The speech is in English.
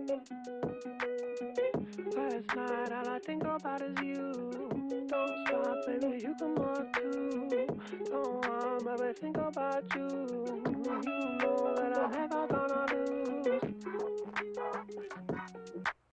Last night all I think about is you. Don't stop, baby, you come up too. Don't want, baby, think about you. You know that